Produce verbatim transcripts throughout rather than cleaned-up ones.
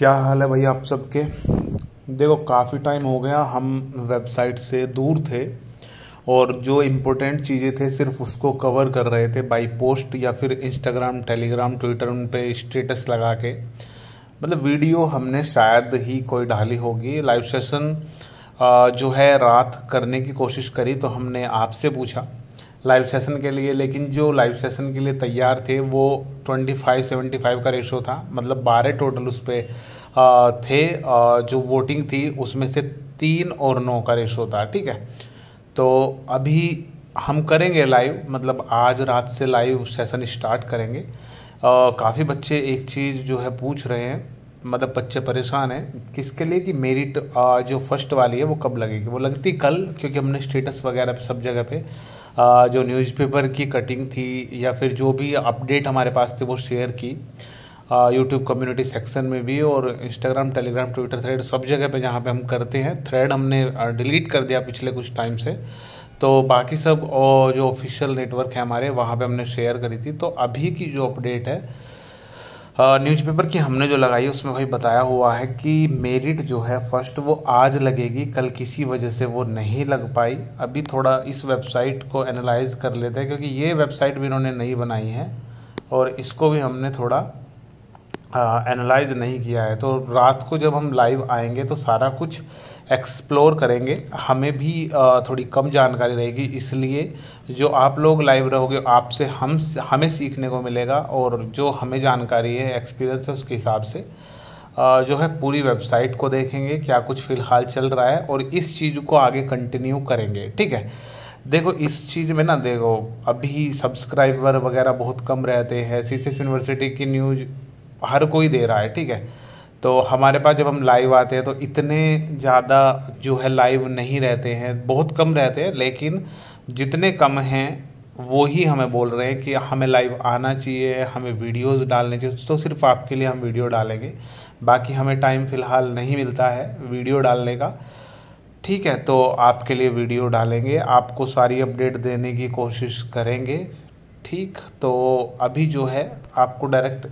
क्या हाल है भाई आप सबके। देखो काफ़ी टाइम हो गया हम वेबसाइट से दूर थे और जो इम्पोर्टेंट चीज़ें थे सिर्फ उसको कवर कर रहे थे बाई पोस्ट या फिर इंस्टाग्राम टेलीग्राम ट्विटर उन पे स्टेटस लगा के। मतलब वीडियो हमने शायद ही कोई डाली होगी। लाइव सेशन जो है रात करने की कोशिश करी तो हमने आपसे पूछा लाइव सेशन के लिए, लेकिन जो लाइव सेशन के लिए तैयार थे वो ट्वेंटी फाइव सेवेंटी फाइव का रेशो था। मतलब बारह टोटल उस पर थे, आ, जो वोटिंग थी उसमें से तीन और नौ का रेशो था। ठीक है, तो अभी हम करेंगे लाइव, मतलब आज रात से लाइव सेशन स्टार्ट करेंगे। काफ़ी बच्चे एक चीज़ जो है पूछ रहे हैं, मतलब बच्चे परेशान हैं किसके लिए कि मेरिट जो फर्स्ट वाली है वो कब लगेगी। वो लगती कल, क्योंकि हमने स्टेटस वगैरह पे सब जगह पे जो न्यूज़पेपर की कटिंग थी या फिर जो भी अपडेट हमारे पास थी वो शेयर की यूट्यूब कम्युनिटी सेक्शन में भी, और इंस्टाग्राम टेलीग्राम ट्विटर थ्रेड सब जगह पे जहाँ पे हम करते हैं। थ्रेड हमने डिलीट कर दिया पिछले कुछ टाइम से, तो बाकी सब जो ऑफिशियल नेटवर्क है हमारे वहाँ पे हमने शेयर करी थी। तो अभी की जो अपडेट है न्यूज़पेपर की हमने जो लगाई उसमें भाई बताया हुआ है कि मेरिट जो है फर्स्ट वो आज लगेगी, कल किसी वजह से वो नहीं लग पाई। अभी थोड़ा इस वेबसाइट को एनालाइज कर लेते हैं, क्योंकि ये वेबसाइट भी इन्होंने नहीं बनाई है और इसको भी हमने थोड़ा एनालाइज नहीं किया है। तो रात को जब हम लाइव आएंगे तो सारा कुछ एक्सप्लोर करेंगे। हमें भी थोड़ी कम जानकारी रहेगी, इसलिए जो आप लोग लाइव रहोगे आपसे हम हमें सीखने को मिलेगा, और जो हमें जानकारी है एक्सपीरियंस है उसके हिसाब से जो है पूरी वेबसाइट को देखेंगे क्या कुछ फ़िलहाल चल रहा है और इस चीज़ को आगे कंटिन्यू करेंगे। ठीक है, देखो इस चीज़ में ना, देखो अभी सब्सक्राइबर वगैरह बहुत कम रहते हैं। सीसीएस यूनिवर्सिटी की न्यूज़ हर कोई दे रहा है। ठीक है, तो हमारे पास जब हम लाइव आते हैं तो इतने ज़्यादा जो है लाइव नहीं रहते हैं, बहुत कम रहते हैं, लेकिन जितने कम हैं वो ही हमें बोल रहे हैं कि हमें लाइव आना चाहिए, हमें वीडियोस डालने चाहिए। तो सिर्फ आपके लिए हम वीडियो डालेंगे, बाकी हमें टाइम फ़िलहाल नहीं मिलता है वीडियो डालने का। ठीक है, तो आपके लिए वीडियो डालेंगे, आपको सारी अपडेट देने की कोशिश करेंगे। ठीक, तो अभी जो है आपको डायरेक्ट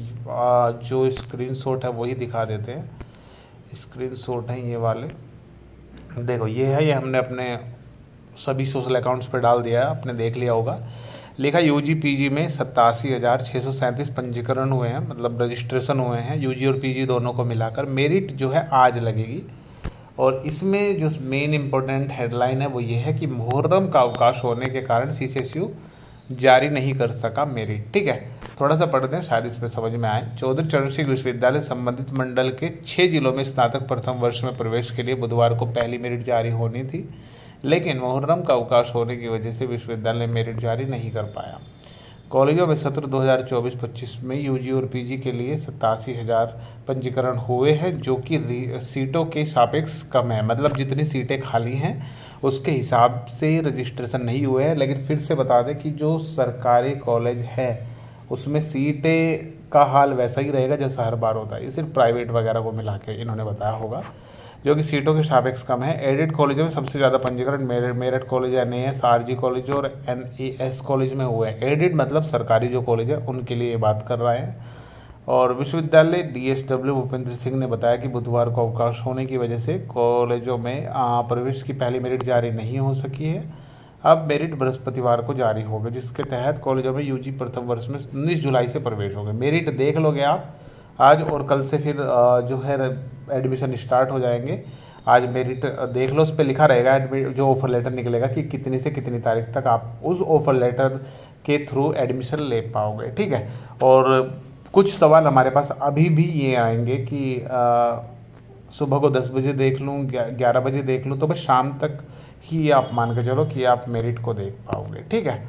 जो स्क्रीनशॉट है वही दिखा देते हैं। स्क्रीनशॉट हैं ये वाले, देखो ये है, ये हमने अपने सभी सोशल अकाउंट्स पर डाल दिया है, आपने देख लिया होगा। लिखा यूजी पीजी में सत्तासी हज़ार छः सौ सैंतीस पंजीकरण हुए हैं, मतलब रजिस्ट्रेशन हुए हैं यूजी और पीजी दोनों को मिलाकर। मेरिट जो है आज लगेगी, और इसमें जो मेन इम्पोर्टेंट हेडलाइन है वो ये है कि मुहर्रम का अवकाश होने के कारण सीसीएसयू जारी नहीं कर सका मेरिट। ठीक है, थोड़ा सा पढ़ते हैं, शायद इसमें समझ में आए। चौधरी चरण सिंह विश्वविद्यालय संबंधित मंडल के छः जिलों में स्नातक प्रथम वर्ष में प्रवेश के लिए बुधवार को पहली मेरिट जारी होनी थी, लेकिन मुहर्रम का अवकाश होने की वजह से विश्वविद्यालय मेरिट जारी नहीं कर पाया। कॉलेजों में सत्र दो हज़ार चौबीस पच्चीस में यूजी और पीजी के लिए सत्तासी हज़ार पंजीकरण हुए हैं, जो कि सीटों के सापेक्ष कम है। मतलब जितनी सीटें खाली हैं उसके हिसाब से रजिस्ट्रेशन नहीं हुए हैं। लेकिन फिर से बता दें कि जो सरकारी कॉलेज है उसमें सीटें का हाल वैसा ही रहेगा जैसा हर बार होता है, ये सिर्फ प्राइवेट वगैरह को मिला के इन्होंने बताया होगा, जो कि सीटों के सापेक्ष कम है। एडेड कॉलेजों में सबसे ज़्यादा पंजीकरण Meerut Meerut college, N A S, R G college और एन ए एस कॉलेज में हुए हैं। एडेड मतलब सरकारी जो कॉलेज है उनके लिए ये बात कर रहे हैं। और विश्वविद्यालय डीएसडब्ल्यू भूपेंद्र सिंह ने बताया कि बुधवार को अवकाश होने की वजह से कॉलेजों में प्रवेश की पहली मेरिट जारी नहीं हो सकी है। अब मेरिट बृहस्पतिवार को जारी होगा, जिसके तहत कॉलेजों में यूजी प्रथम वर्ष में उन्नीस जुलाई से प्रवेश होगा। मेरिट देख लोगे आप आज, और कल से फिर जो है एडमिशन स्टार्ट हो जाएंगे। आज मेरिट देख लो, उस पर लिखा रहेगा जो ऑफर लेटर निकलेगा कि कितनी से कितनी तारीख तक आप उस ऑफर लेटर के थ्रू एडमिशन ले पाओगे। ठीक है, और कुछ सवाल हमारे पास अभी भी ये आएंगे कि आ, सुबह को दस बजे देख लूँ, ग्यारह बजे देख लूँ, तो बस शाम तक ही आप मान के चलो कि आप मेरिट को देख पाओगे। ठीक है,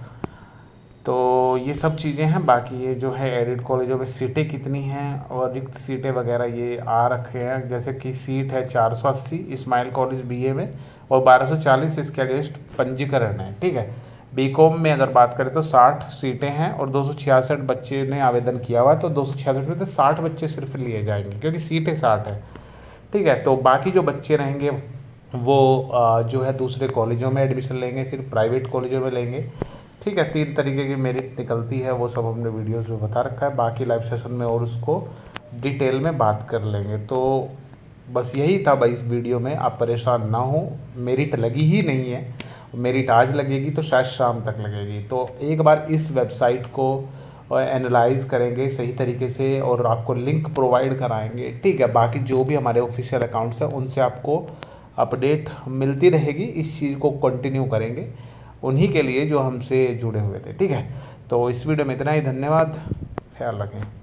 तो ये सब चीज़ें हैं। बाकी ये जो है एडेड कॉलेजों में सीटें कितनी हैं और रिक्त सीटें वगैरह ये आ रखे हैं, जैसे कि सीट है चार सौ अस्सी इस्माइल कॉलेज बीए में और बारह सौ चालीस इसके अगेंस्ट पंजीकरण है। ठीक है, बीकॉम में अगर बात करें तो साठ सीटें हैं और दो सौ छियासठ बच्चे ने आवेदन किया हुआ है, तो दो सौ छियासठ में से साठ बच्चे सिर्फ लिए जाएंगे क्योंकि सीटें साठ है। ठीक है, तो बाकी जो बच्चे रहेंगे वो जो है दूसरे कॉलेजों में एडमिशन लेंगे, फिर प्राइवेट कॉलेजों में लेंगे। ठीक है, तीन तरीके की मेरिट निकलती है, वो सब हमने वीडियोस में बता रखा है। बाकी लाइव सेशन में और उसको डिटेल में बात कर लेंगे। तो बस यही था भाई इस वीडियो में, आप परेशान ना हो। मेरिट लगी ही नहीं है, मेरिट आज लगेगी तो शायद शाम तक लगेगी। तो एक बार इस वेबसाइट को एनालाइज करेंगे सही तरीके से और आपको लिंक प्रोवाइड कराएंगे, ठीक है। बाकी जो भी हमारे ऑफिशियल अकाउंट्स हैं उनसे आपको अपडेट मिलती रहेगी, इस चीज़ को कंटिन्यू करेंगे उन्हीं के लिए जो हमसे जुड़े हुए थे, ठीक है। तो इस वीडियो में इतना ही, धन्यवाद, ख्याल रखें।